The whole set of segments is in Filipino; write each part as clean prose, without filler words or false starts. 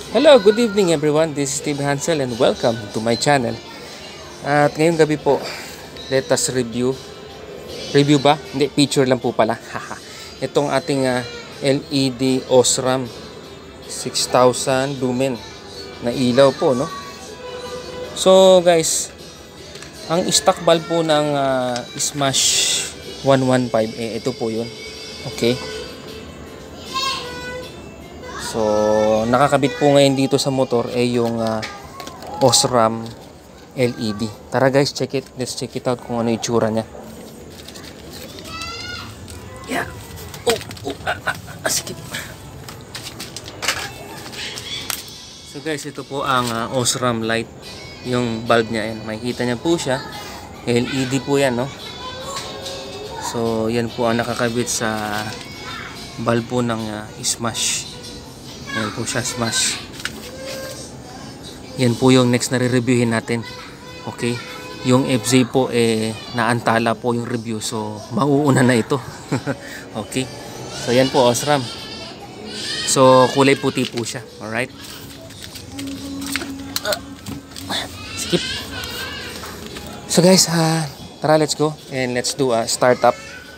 Hello, good evening everyone. This is Steve Hansel and welcome to my channel. At ngayong gabi po, let us review. Review ba? Hindi, picture lang po pala. Itong ating LED Osram 6000 lumen na ilaw po, no? So guys, ang stock bulb po ng Smash 115, ito po yun. Okay. So, nakakabit po ngayon dito sa motor yung Osram LED. Tara guys, check it. Let's check it out kung ano yung itsura niya. Yeah. Sikip. So guys, ito po ang Osram Led. Yung bulb niya, yan. Makikita niya po siya. LED po yan, no? So, yan po ang nakakabit sa bulb po ng Smash. Yan po siya, Smash. Yan po yung next na re-reviewin natin. Okay. Yung FZ po naantala po yung review. So mauuna na ito. Okay. So yan po, Osram. So kulay puti po siya. Alright. Skip. So guys, tara, let's go. And let's do a startup.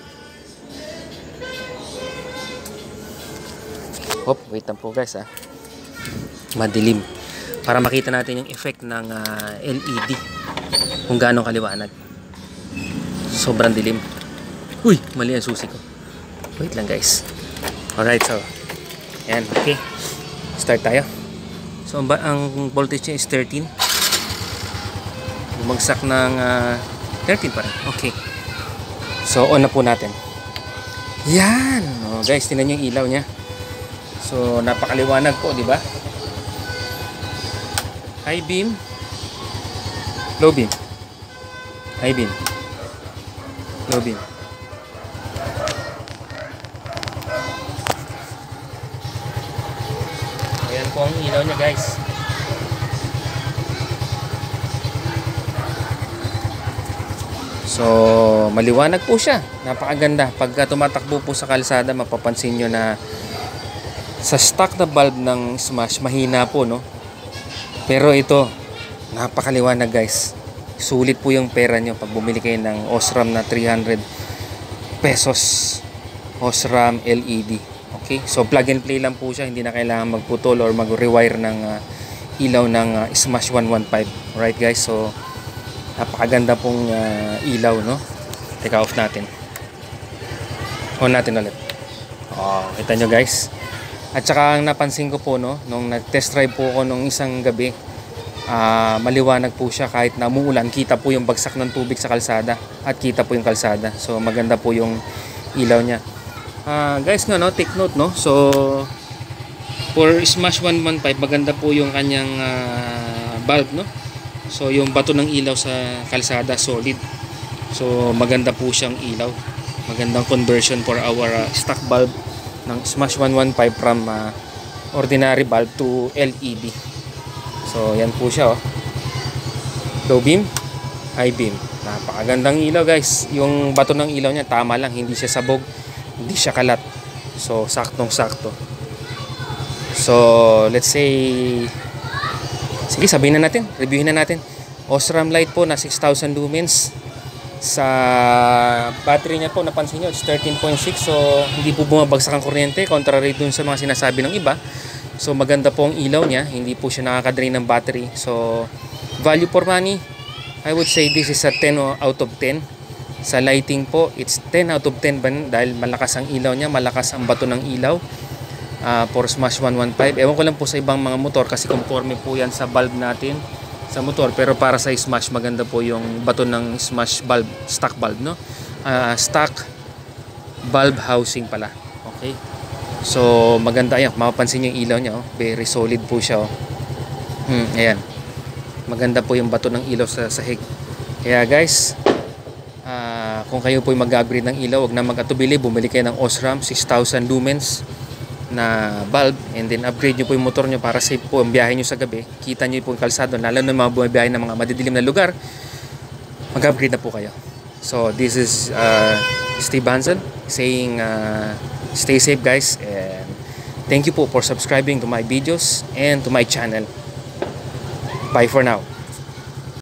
Hop, wait lang po guys madilim para makita natin yung effect ng LED kung gaano kaliwanag. Sobrang dilim. Uy, mali ang susi ko. Wait lang guys. Alright, so ayan, okay, start tayo. So ang voltage niya is 13. Bumagsak ng 13 pa rin. Okay, so on na po natin. Yan, guys, tingnan nyo yung ilaw nya. So napakaliwanag po, di ba? High beam, low beam, high beam, low beam. Ayan po ang ilaw niya guys. So maliwanag po siya, napakaganda. Pagka tumatakbo po sa kalsada, mapapansin nyo na sa stock na bulb ng Smash mahina po, no? Pero ito napakaliwanag guys. Sulit po yung pera nyo pag bumili kayo ng Osram na 300 pesos Osram LED. Okay, so plug and play lang po siya. Hindi na kailangan magputol or mag-rewire ng ilaw ng Smash 115. Alright guys, so napakaganda pong ilaw, no? Teka, off natin. On natin ulit. Kita nyo guys. At saka ang napansin ko po, no, nung nag-test drive po ako nung isang gabi, maliwanag po siya kahit na umuulan. Kita po yung bagsak ng tubig sa kalsada at kita po yung kalsada. So maganda po yung ilaw niya. Guys, no, take note, no. So for Smash 115, maganda po yung kanyang bulb, no. So yung bato ng ilaw sa kalsada solid. So maganda po siyang ilaw. Magandang conversion for our stock bulb ng Smash 115 from ordinary bulb to LED. So yan po siya, low beam, high beam. Napakagandang ilaw guys. Yung bato ng ilaw niya tama lang, hindi siya sabog, hindi siya kalat. So saktong sakto. So let's say, sige, sabihin na natin, reviewin na natin. Osram Led po na 6000 lumens. Sa battery niya po, napansin nyo, it's 13.6. So hindi po bumabagsak ang kuryente, contrary dun sa mga sinasabi ng iba. So maganda po ang ilaw niya, hindi po siya nakakadrain ng battery. So value for money, I would say this is a 10 out of 10. Sa lighting po, it's 10 out of 10 dahil malakas ang ilaw niya, malakas ang bato ng ilaw. For Smash 115, ewan ko lang po sa ibang mga motor kasi conforme po yan sa bulb natin sa motor, pero para sa Smash maganda po yung bato ng Smash bulb, stock bulb, no? Stock bulb housing pala. Okay, so maganda. Ayan, mapapansin yung ilaw niya, very solid po siya, ayan, maganda po yung bato ng ilaw sa sahig. Kaya guys, kung kayo po mag-upgrade ng ilaw, wag na mag-atubili, bumili kayo ng Osram 6000 lumens na bulb, and then upgrade nyo po yung motor nyo para safe po ang biyahe nyo sa gabi. Kita nyo po yung kalsado, lalo na mga bumabiyahe ng mga madidilim na lugar, mag-upgrade na po kayo. So this is Steve Hansel saying stay safe guys, and Thank you po for subscribing to my videos and to my channel. Bye for now.